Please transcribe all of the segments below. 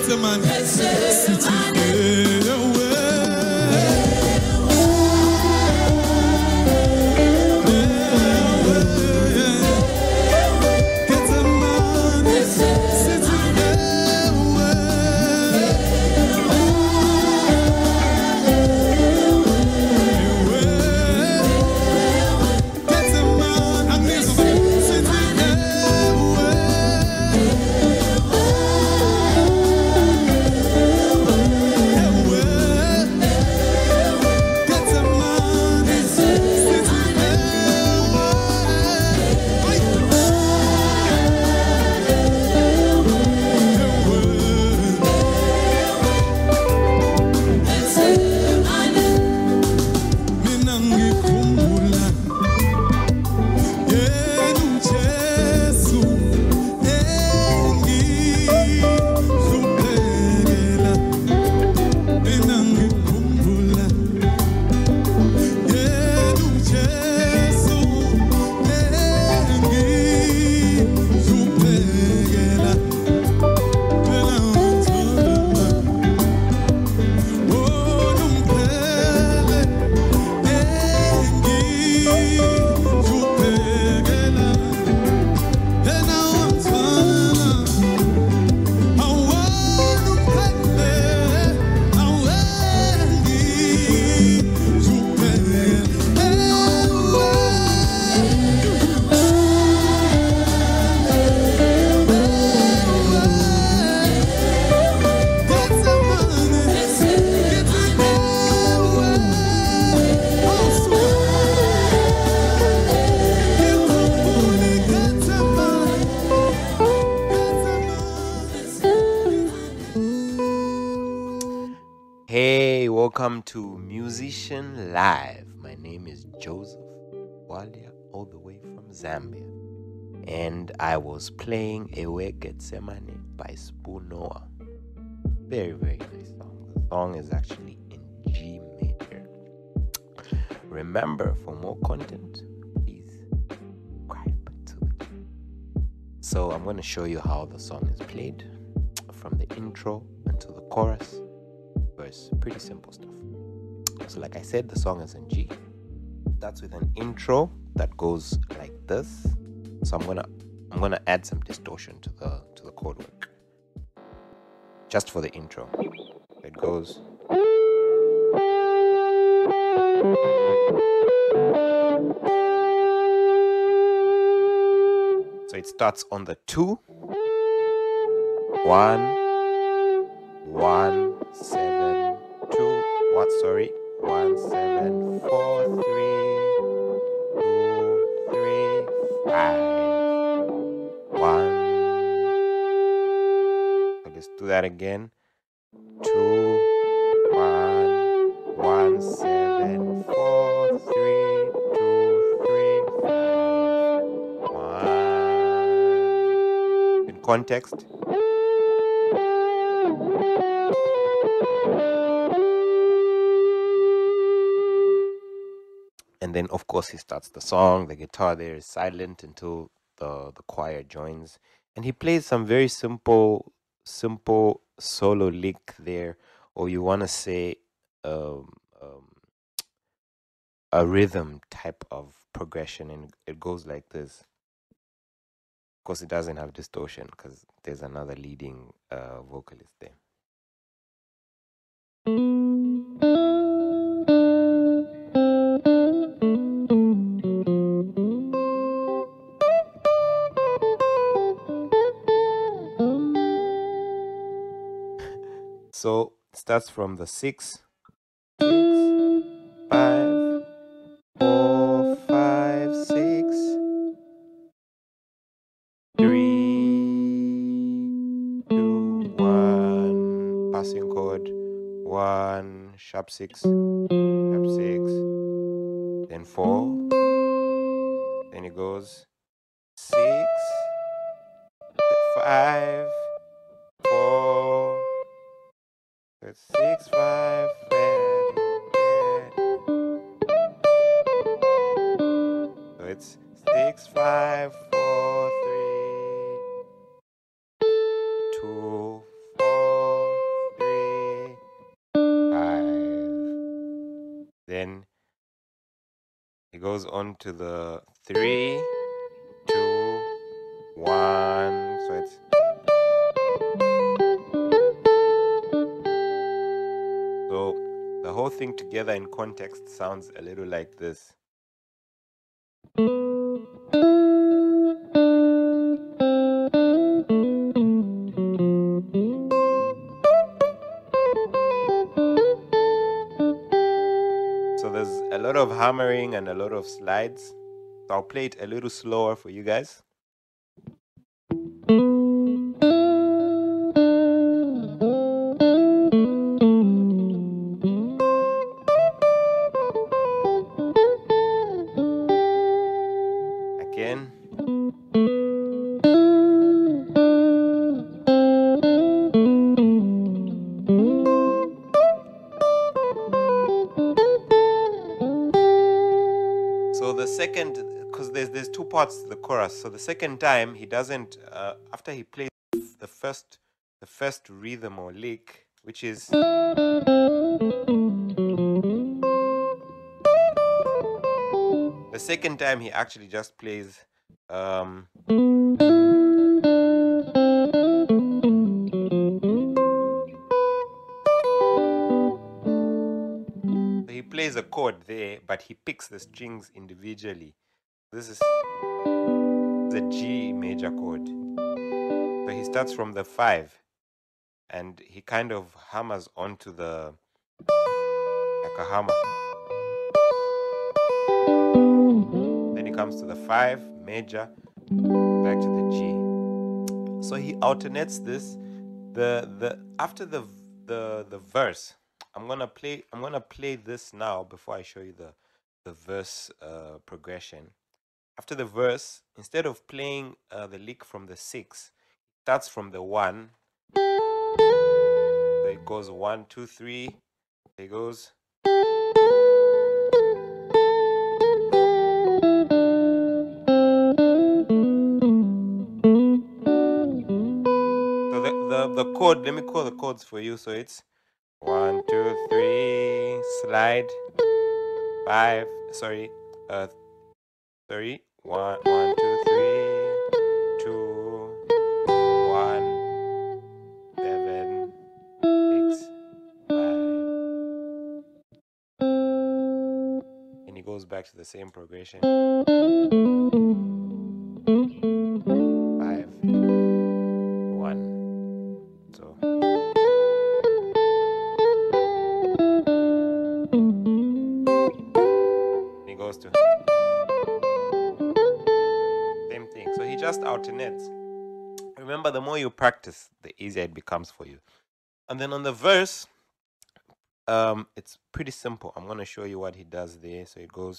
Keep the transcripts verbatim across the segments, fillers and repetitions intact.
Welcome to Musician Live. My name is Joseph Walia, all the way from Zambia. And I was playing Ewe Getsemane by Spoon Noah. Very, very nice song. The song is actually in G major. Remember, for more content, please subscribe to the channel. So I'm going to show you how the song is played from the intro until the chorus. Verse, pretty simple stuff. So like I said, the song is in G. That's with an intro that goes like this. So I'm gonna I'm gonna add some distortion to the to the chord work. Just for the intro. It goes. So it starts on the two. One, one, seven, two, what, sorry, one, seven, four, three, two, three, five, one. So let's do that again. Two, one, one, seven, four, three, two, three, five, one. In context. And then, of course, he starts the song. The guitar there is silent until the, the choir joins. And he plays some very simple, simple solo lick there. Or you want to say um, um, a rhythm type of progression. And it goes like this. Of course, it doesn't have distortion because there's another leading uh, vocalist there. So it starts from the six, six, five, four, five, six, three, two, one, passing chord, one, sharp six, sharp six, then four, then it goes six, five, four. It's six, five, red, red. So it's six, five, four, three, two, four, goes on to the three, two, one. So it's so the whole thing together in context sounds a little like this. So there's a lot of hammering and a lot of slides. So I'll play it a little slower for you guys. Again. So the second, because there's there's two parts to the chorus. So the second time he doesn't. Uh, after he plays the first the first rhythm or lick, which is the second time, he actually just plays. Um, so he plays a chord there, but he picks the strings individually. This is the G major chord. So he starts from the five, and he kind of hammers onto the like a hammer. Then he comes to the five major, back to the G. So he alternates this. The the after the the the verse, I'm gonna play. I'm gonna play this now before I show you the the verse uh, progression. After the verse, instead of playing uh, the lick from the six, it starts from the one. So it goes one, two, three. It goes. So the, the, the chord, let me call the chords for you. So it's one, two, three, slide, five, sorry, uh, sorry, one, one, two, three, two, one, seven, six, five. And he goes back to the same progression. Five, one. So. And he goes to. Same thing. So he just alternates. Remember, the more you practice, the easier it becomes for you. And then on the verse, um, it's pretty simple. I'm going to show you what he does there. So it goes.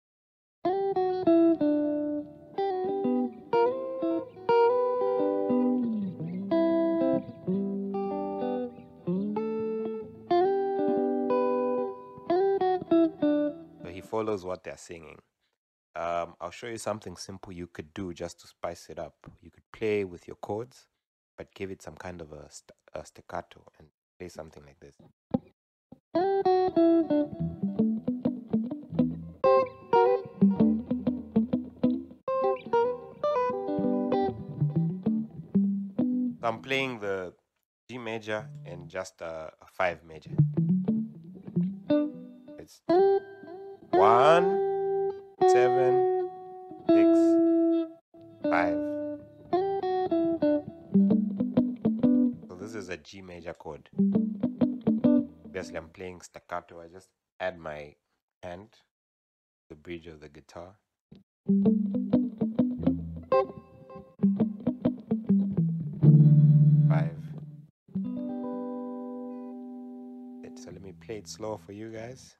So he follows what they're singing. Um, I'll show you something simple you could do just to spice it up. You could play with your chords, but give it some kind of a, st a staccato and play something like this. So I'm playing the G major and just a, a five major. It's one, seven, six, five. So this is a G major chord. Basically, I'm playing staccato. I just add my hand to the bridge of the guitar. Five. So let me play it slow for you guys.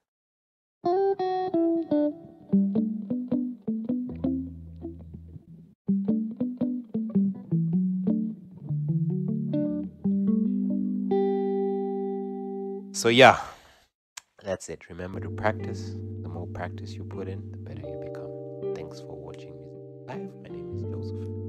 So yeah, that's it. Remember to practice. The more practice you put in, the better you become. Thanks for watching Music Live. My name is Joseph.